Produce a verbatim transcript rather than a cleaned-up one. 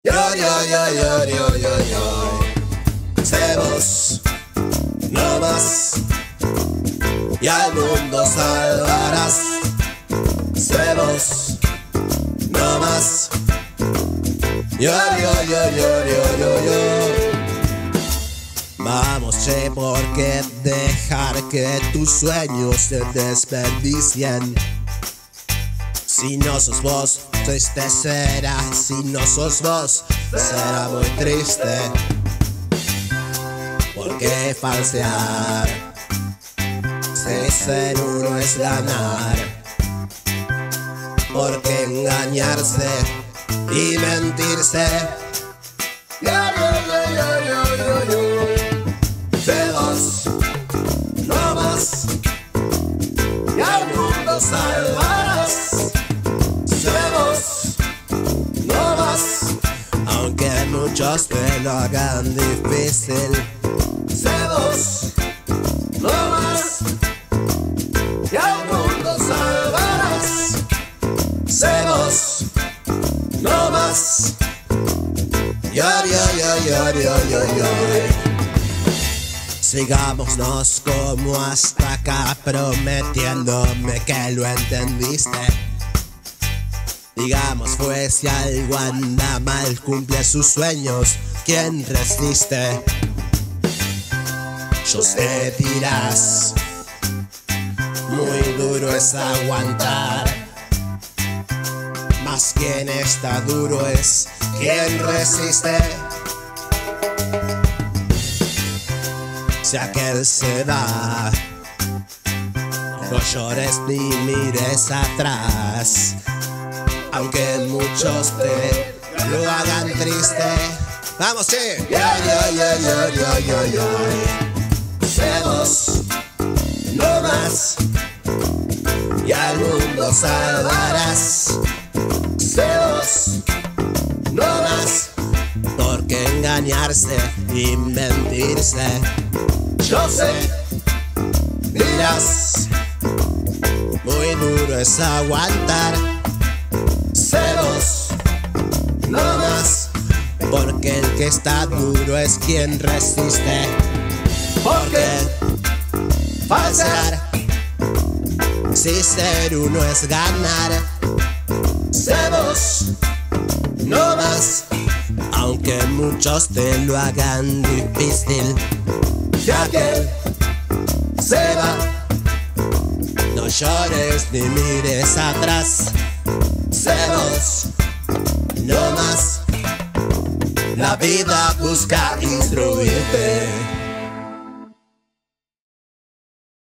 Yo, yo, yo, yo, yo, yo, yo. Sé vos, no más, y al mundo salvarás. Sé vos, no más. Yo, yo, yo, yo, yo, yo, yo. Vamos, che, ¿por qué dejar que tus sueños se desperdicien? Si no sos vos, triste será. Si no sos vos, será muy triste. ¿Por qué falsear? Si ser uno es ganar. ¿Por qué engañarse y mentirse? Yo, yo, yo, yo, yo, yo, yo. Sé vos, no más, y al mundo salvarás. Sé vos, no más, aunque muchos te lo hagan difícil. Sé vos, no más, y al mundo salvarás. Sé vos, no más. Yo, yo, yo, yo, yo, yo, yo. Sigámonos como hasta acá, prometiéndome que lo entendiste. Digamos pues si algo anda mal, cumple sus sueños, ¿quién resiste? Yo sé dirás, muy duro es aguantar, más quien está duro es quien resiste. Si aquel se va, no llores ni mires atrás, aunque muchos te lo hagan triste. Vamos, sí. Yo, yo, yo, yo, yo, yo, yo. Sé vos, no más, y al mundo salvarás. Sé vos, no más, porque engañarse y mentirse. Yo sé, dirás, muy duro es aguantar. Sé vos, no más, porque el que está duro es quien resiste. Porque falsear, si ser uno es ganar. Sé vos, no más, aunque muchos te lo hagan difícil. Si aquel se va, no llores ni mires atrás. Sé vos, no más, la vida busca instruirte.